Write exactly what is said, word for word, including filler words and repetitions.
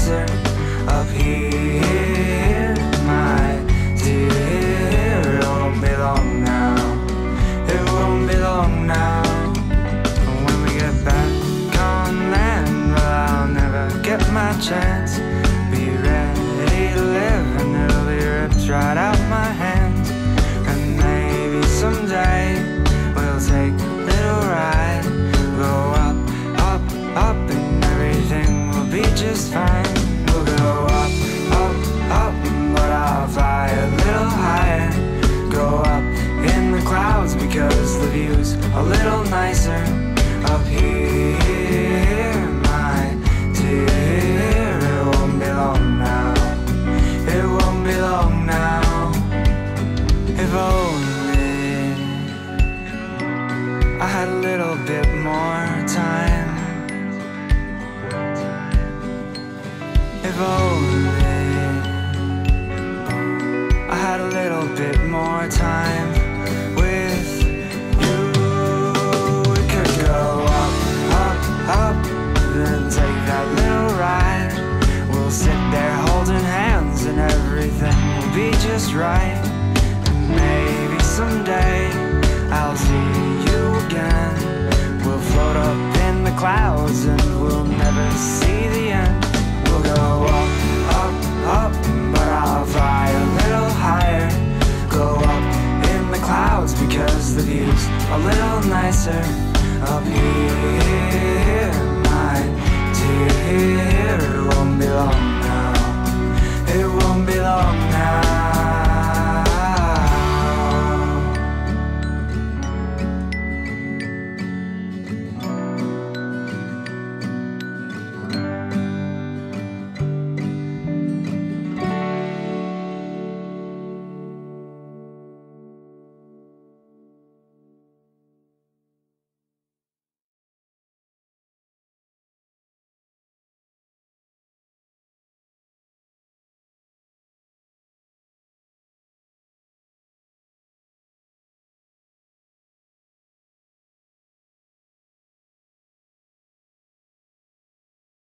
nicer up here, my dear. It won't be long now, it won't be long now. When we get back on land, well, I'll never get my chance. Be ready to live and it'll be ripped right out my hands. And maybe someday we'll take a little ride, go up, up, up, and everything will be just fine. We'll go up, up, up, but I'll fly a little higher. Go up in the clouds because the view's a little nicer up here, my dear. It won't be long now, it won't be long now. If only I had a little bit more time. If only I had a little bit more time with you. We could go up, up, up, then take that little ride. We'll sit there holding hands and everything will be just right. And maybe someday I'll see you again. We'll float up in the clouds and we'll never see the end. We'll go up, up, up, but I'll fly a little higher. Go up in the clouds because the view's a little nicer